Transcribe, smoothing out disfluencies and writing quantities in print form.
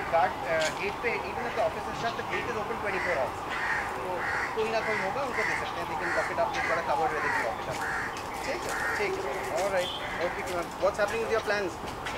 guard gate पे, even if the office is shut, the gate is open 24 hours. तो कोई ना कोई होगा उनको दे सकते हैं. They can lock it up. They've got a cupboard where they can lock it up. ठीक है. All right. Okay. What's happening with your plans?